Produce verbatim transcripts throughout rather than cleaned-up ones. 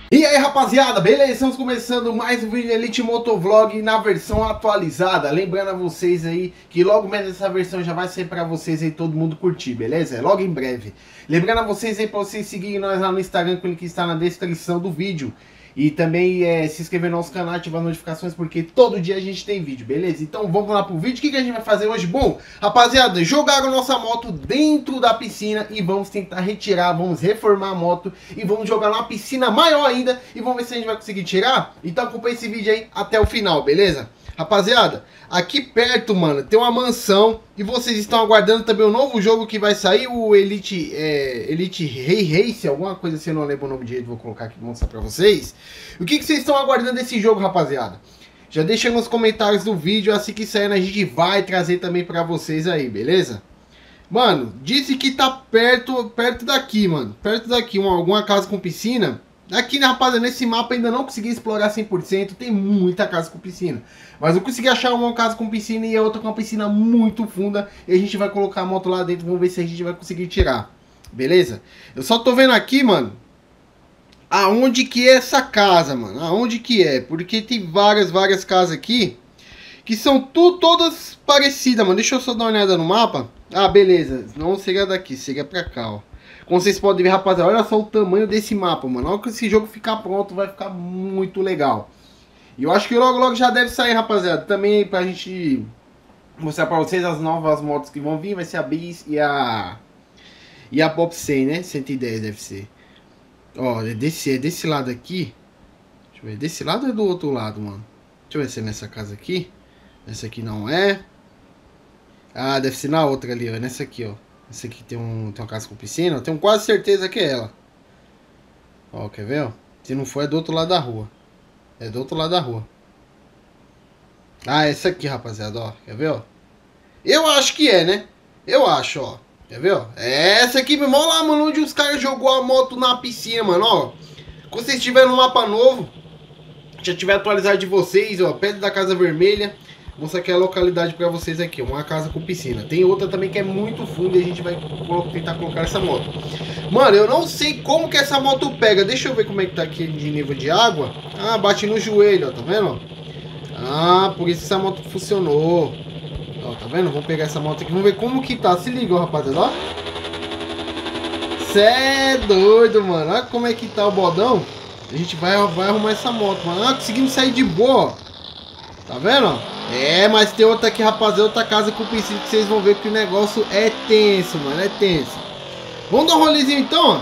E aí rapaziada, beleza? Estamos começando mais um vídeo Elite Motovlog na versão atualizada. Lembrando a vocês aí que logo menos essa versão já vai sair pra vocês aí, todo mundo curtir, beleza? É logo em breve. Lembrando a vocês aí pra vocês seguirem nós lá no Instagram, que o link está na descrição do vídeo. E também é, se inscrever no nosso canal, ativar as notificações, porque todo dia a gente tem vídeo, beleza? Então vamos lá pro vídeo. O que, que a gente vai fazer hoje? Bom, rapaziada, jogaram nossa moto dentro da piscina e vamos tentar retirar, vamos reformar a moto e vamos jogar numa piscina maior ainda e vamos ver se a gente vai conseguir tirar. Então acompanha esse vídeo aí até o final, beleza? Rapaziada, aqui perto, mano, tem uma mansão e vocês estão aguardando também o novo jogo que vai sair, o Elite, é, Elite Race, alguma coisa assim, eu não lembro o nome direito, vou colocar aqui pra mostrar pra vocês. O que, que vocês estão aguardando desse jogo, rapaziada? Já deixa nos comentários do vídeo, assim que sair a gente vai trazer também pra vocês aí, beleza? Mano, disse que tá perto, perto daqui, mano, perto daqui, uma, alguma casa com piscina. Aqui, né, rapaziada, nesse mapa ainda não consegui explorar cem por cento, tem muita casa com piscina. Mas eu consegui achar uma casa com piscina e a outra com uma piscina muito funda. E a gente vai colocar a moto lá dentro, vamos ver se a gente vai conseguir tirar. Beleza? Eu só tô vendo aqui, mano, aonde que é essa casa, mano. Aonde que é? Porque tem várias, várias casas aqui que são tu, todas parecidas, mano. Deixa eu só dar uma olhada no mapa. Ah, beleza. Não seria daqui, seria pra cá, ó. Como vocês podem ver, rapaziada, olha só o tamanho desse mapa, mano. Olha que esse jogo ficar pronto, vai ficar muito legal. E eu acho que logo, logo já deve sair, rapaziada. Também pra gente mostrar pra vocês as novas motos que vão vir. Vai ser a Bis e a... E a Pop cem, né? cento e dez deve ser. Ó, é desse, é desse lado aqui. Deixa eu ver, desse lado ou é do outro lado, mano? Deixa eu ver se é nessa casa aqui. Essa aqui não é. Ah, deve ser na outra ali, ó. É nessa aqui, ó. Essa aqui tem, um, tem uma casa com piscina. Eu tenho quase certeza que é ela. Ó, quer ver, ó? Se não for, é do outro lado da rua. É do outro lado da rua. Ah, essa aqui, rapaziada, ó. Quer ver, ó? Eu acho que é, né? Eu acho, ó. Quer ver, ó? É essa aqui, meu irmão. Olha lá, mano, onde os caras jogou a moto na piscina, mano, ó. Quando vocês estiverem no mapa novo, já tiver atualizado de vocês, ó. Perto da Casa Vermelha. Vou mostrar aqui a localidade pra vocês aqui, uma casa com piscina. Tem outra também que é muito funda e a gente vai tentar colocar essa moto. Mano, eu não sei como que essa moto pega. Deixa eu ver como é que tá aqui de nível de água. Ah, bate no joelho, ó, tá vendo? Ah, por isso essa moto funcionou. Ó, tá vendo? Vamos pegar essa moto aqui, vamos ver como que tá. Se liga, ó, rapaziada, ó. Cê é doido, mano. Olha como é que tá o bodão. A gente vai, vai arrumar essa moto, mano. Ah, conseguimos sair de boa, ó. Tá vendo, ó? É, mas tem outra aqui, rapaziada, outra casa com piscina que vocês vão ver que o negócio é tenso, mano, é tenso. Vamos dar um rolezinho então,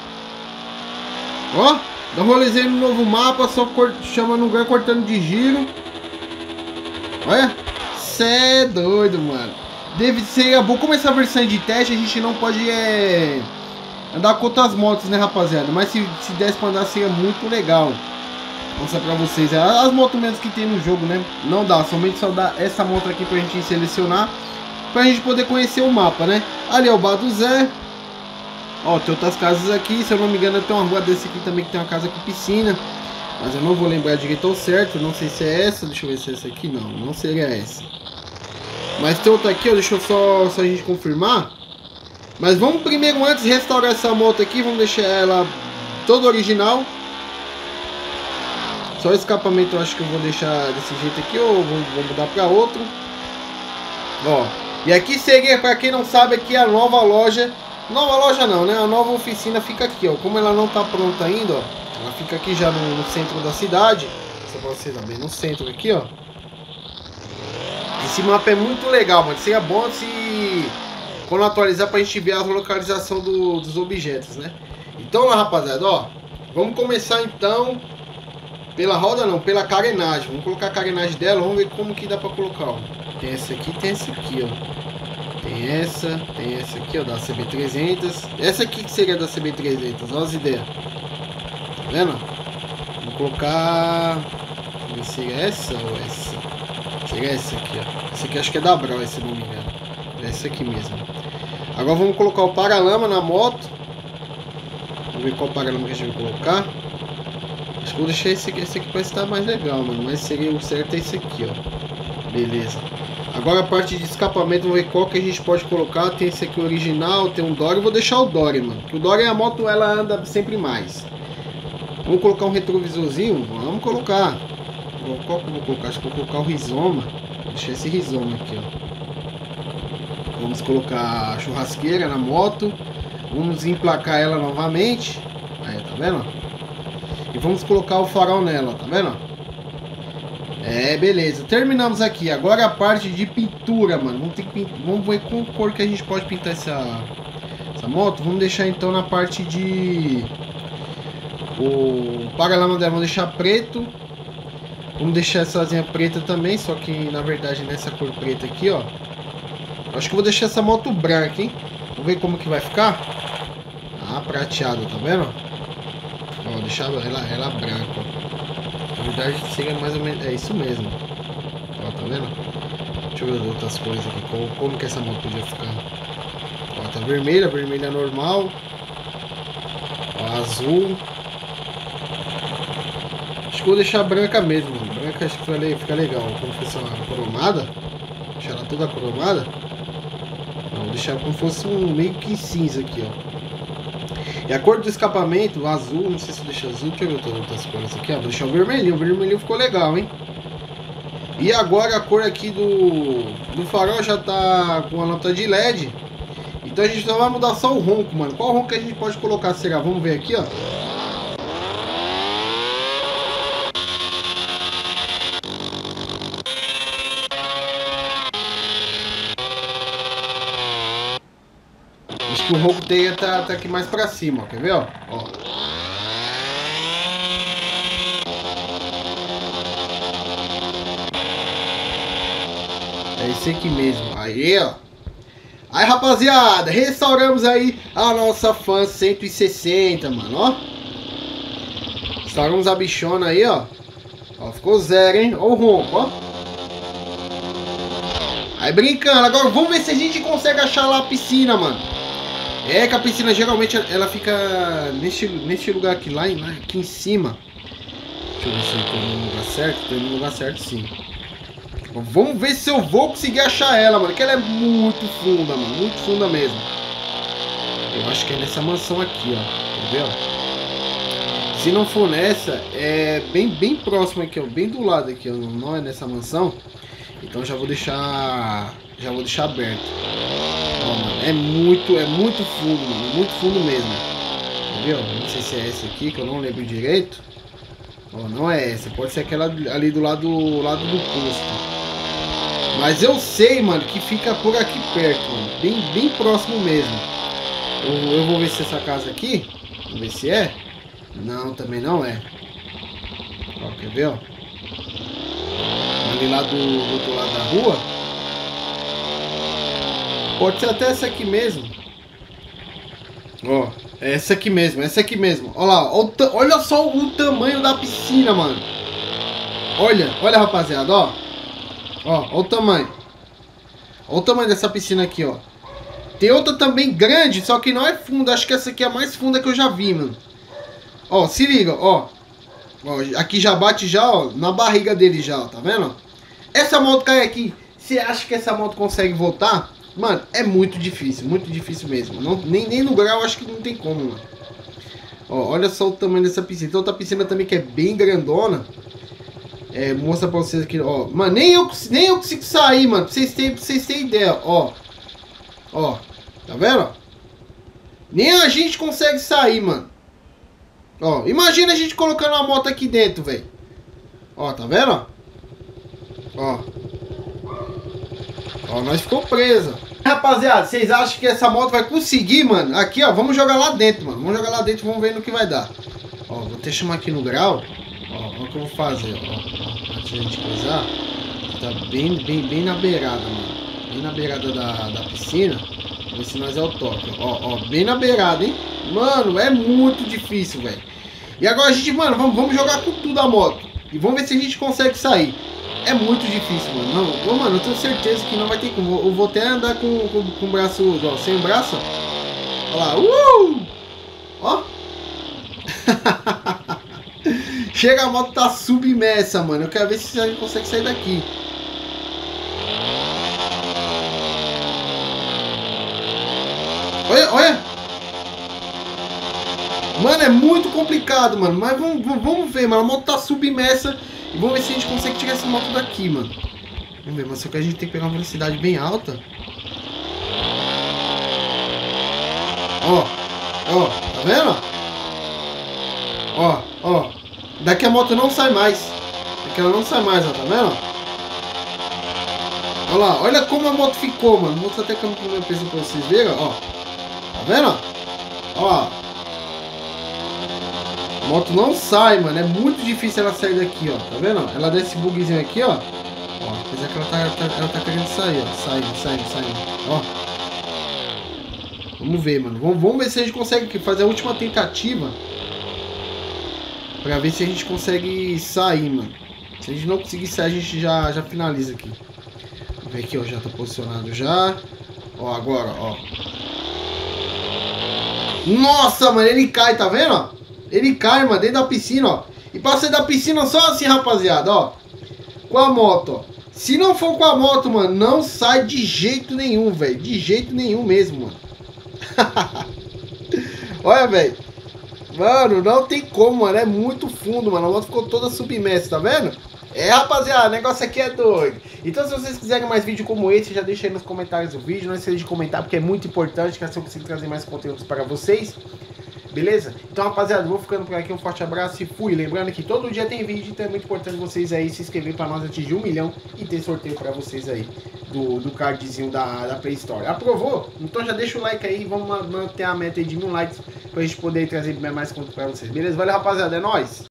ó. Ó, dá um rolezinho no novo mapa, só chama no lugar cortando de giro. Olha, cê é doido, mano. Deve ser bom. Como essa versão de teste, a gente não pode é, andar com outras motos, né, rapaziada. Mas se, se desse pra andar, seria muito legal. Vou mostrar pra vocês as motos menos que tem no jogo, né? Não dá, somente só dá essa moto aqui pra gente selecionar, pra gente poder conhecer o mapa, né? Ali é o Bar do Zé. Ó, tem outras casas aqui, se eu não me engano tem uma rua desse aqui também que tem uma casa com piscina, mas eu não vou lembrar direito ao certo, não sei se é essa, deixa eu ver se é essa aqui, não, não seria essa. Mas tem outra aqui, ó, deixa eu só, só a gente confirmar. Mas vamos primeiro, antes de restaurar essa moto aqui, vamos deixar ela toda original. Só o escapamento eu acho que eu vou deixar desse jeito aqui, ou vou, vou mudar para outro. Ó, e aqui seria, para quem não sabe, aqui a nova loja. Nova loja não, né? A nova oficina fica aqui, ó. Como ela não tá pronta ainda, ó. Ela fica aqui já no, no centro da cidade. Só pra vocês verem, no centro aqui, ó. Esse mapa é muito legal, mano. Seria bom se quando atualizar pra gente ver a localização do, dos objetos, né? Então lá, rapaziada, ó. Vamos começar então... Pela roda não, pela carenagem. Vamos colocar a carenagem dela, vamos ver como que dá pra colocar, ó. Tem essa aqui, tem essa aqui, ó. Tem essa, tem essa aqui, ó, da C B trezentos. Essa aqui que seria da C B trezentos, olha as ideias. Tá vendo? Vamos colocar... Deixa eu ver se seria essa ou essa. Seria essa aqui, ó. Essa aqui acho que é da Brau, se não me engano. É essa aqui mesmo. Agora vamos colocar o paralama na moto. Vamos ver qual paralama que a gente vai colocar. Acho que vou deixar esse aqui, esse aqui para estar mais legal, mano. Mas seria o certo é esse aqui, ó. Beleza. Agora a parte de escapamento, vamos ver qual que a gente pode colocar. Tem esse aqui original, tem um Dory. Eu vou deixar o Dory, mano. Porque o Dory, a moto, ela anda sempre mais. Vamos colocar um retrovisorzinho? Vamos colocar. Qual que eu vou colocar? Acho que eu vou colocar o rizoma. Deixa esse rizoma aqui, ó. Vamos colocar a churrasqueira na moto. Vamos emplacar ela novamente. Aí, tá vendo? E vamos colocar o farol nela, tá vendo? É, beleza. Terminamos aqui. Agora a parte de pintura, mano. Vamos ter que pintar. Vamos ver com cor que a gente pode pintar essa, essa moto. Vamos deixar então na parte de... O paralama dela, vamos deixar preto. Vamos deixar essa asinha preta também, só que na verdade nessa cor preta aqui, ó. Acho que eu vou deixar essa moto branca, hein? Vamos ver como que vai ficar. Ah, prateado, tá vendo? Ó, deixar ela, ela branca, ó. Na verdade seria mais ou menos, é isso mesmo. Ó, tá vendo? Deixa eu ver outras coisas aqui, como, como que essa moto podia ficar. Ó, tá vermelha, vermelha normal. Ó, azul. Acho que vou deixar branca mesmo, mano. Branca acho que fica legal. Como fosse uma cromada. Deixar ela toda cromada. Não, vou deixar como fosse um meio que cinza aqui, ó. E a cor do escapamento, o azul, não sei se deixa azul. Deixa eu ver todas outras cores aqui, ó. Vou deixar o vermelhinho. O vermelhinho ficou legal, hein? E agora a cor aqui do, do farol já tá com a lâmpada de L E D. Então a gente só vai mudar só o ronco, mano. Qual ronco que a gente pode colocar, será? Vamos ver aqui, ó. Acho que o ronco dele tá, tá aqui mais pra cima, ó. Quer ver, ó? Ó. É esse aqui mesmo. Aí, ó. Aí, rapaziada, restauramos aí a nossa Fan cento e sessenta, mano, ó. Restauramos a bichona aí, ó. Ó, ficou zero, hein? Ó o ronco, ó. Aí, brincando. Agora, vamos ver se a gente consegue achar lá a piscina, mano. É que a piscina, geralmente, ela fica neste, neste lugar aqui, lá, lá aqui em cima. Deixa eu ver se eu tô no lugar certo. Tô no lugar certo, sim. Vamos ver se eu vou conseguir achar ela, mano. Que ela é muito funda, mano. Muito funda mesmo. Eu acho que é nessa mansão aqui, ó. Quer ver, ó? Se não for nessa, é bem, bem próximo aqui, ó. Bem do lado aqui, ó. Não é nessa mansão. Então já vou deixar... Já vou deixar aberto. Ó, mano. É muito, é muito fundo, mano. Muito fundo mesmo. Quer ver, ó? Não sei se é essa aqui, que eu não lembro direito. Ó, não é essa. Pode ser aquela ali do lado, do lado do posto. Mas eu sei, mano, que fica por aqui perto, mano. Bem, bem próximo mesmo. Eu, eu vou ver se essa casa aqui. Vamos ver se é. Não, também não é. Ó, quer ver, ó? Ali lá do, do outro lado da rua. Pode ser até essa aqui mesmo. Ó, é essa aqui mesmo, essa aqui mesmo. Ó lá, ó, olha só o tamanho da piscina, mano. Olha, olha, rapaziada, ó. Ó, ó o tamanho. Ó o tamanho dessa piscina aqui, ó. Tem outra também grande, só que não é funda. Acho que essa aqui é a mais funda que eu já vi, mano. Ó, se liga, ó. Ó, aqui já bate já, ó, na barriga dele já, ó, tá vendo? Essa moto cai aqui. Você acha que essa moto consegue voltar? Mano, é muito difícil, muito difícil mesmo. Não, nem, nem no grau acho que não tem como, mano. Ó, olha só o tamanho dessa piscina. Tem outra piscina também que é bem grandona. É, mostra pra vocês aqui, ó. Mano, nem eu, nem eu consigo sair, mano. Pra vocês terem, pra vocês terem ideia, ó. Ó, tá vendo? Nem a gente consegue sair, mano. Ó, imagina a gente colocando uma moto aqui dentro, velho. Ó, tá vendo? Ó. Ó, nós ficou presa. Rapaziada, vocês acham que essa moto vai conseguir, mano? Aqui, ó, vamos jogar lá dentro, mano. Vamos jogar lá dentro e vamos ver no que vai dar. Ó, vou até chamar aqui no grau. Ó, olha o que eu vou fazer, ó, ó. Antes de a gente coisar, tá bem, bem, bem na beirada, mano. Bem na beirada da, da piscina. Vamos ver se nós é o toque. Ó, ó, bem na beirada, hein? Mano, é muito difícil, velho. E agora a gente, mano, vamos, vamos jogar com tudo a moto. E vamos ver se a gente consegue sair. É muito difícil, mano. Não, ô, mano, eu tenho certeza que não vai ter como. Eu vou até andar com, com, com o braço, ó, sem braço, ó. Olha lá, uh! Ó. Chega, a moto tá submersa, mano. Eu quero ver se a gente consegue sair daqui. Olha, olha. Mano, é muito complicado, mano. Mas vamos, vamos ver, mano. A moto tá submersa. E vamos ver se a gente consegue tirar essa moto daqui, mano. Vamos ver, mas só que a gente tem que pegar uma velocidade bem alta. Ó, ó, tá vendo? Ó, ó. Daqui a moto não sai mais. Daqui ela não sai mais, ó, tá vendo? Olha lá, olha como a moto ficou, mano. Vou mostrar até a câmera primeiro pra vocês verem, ó. Tá vendo? Ó. A moto não sai, mano. É muito difícil ela sair daqui, ó. Tá vendo? Ela dá esse bugzinho aqui, ó. Ó, apesar que ela tá, tá, ela tá querendo sair, ó. Saindo, saindo, saindo. Ó. Vamos ver, mano. Vamos, vamos ver se a gente consegue fazer a última tentativa. Pra ver se a gente consegue sair, mano. Se a gente não conseguir sair, a gente já, já finaliza aqui. Vamos ver aqui, ó. Já tá posicionado já. Ó, agora, ó. Nossa, mano. Ele cai, tá vendo, ó? Ele cai, mano, dentro da piscina, ó. E pra sair da piscina só assim, rapaziada, ó. Com a moto, ó. Se não for com a moto, mano, não sai de jeito nenhum, velho. De jeito nenhum mesmo, mano. Olha, velho. Mano, não tem como, mano. É muito fundo, mano. A moto ficou toda submersa, tá vendo? É, rapaziada, o negócio aqui é doido. Então, se vocês quiserem mais vídeo como esse, já deixa aí nos comentários do vídeo. Não esqueça de comentar, porque é muito importante, que assim eu consigo trazer mais conteúdos para vocês. Beleza? Então, rapaziada, vou ficando por aqui. Um forte abraço e fui. Lembrando que todo dia tem vídeo, então é muito importante vocês aí se inscrever para nós atingir um milhão e ter sorteio para vocês aí do, do cardzinho da, da Play Store. Aprovou? Então já deixa o like aí. Vamos manter a meta aí de mil likes pra gente poder trazer mais conteúdo para vocês. Beleza? Valeu, rapaziada. É nóis!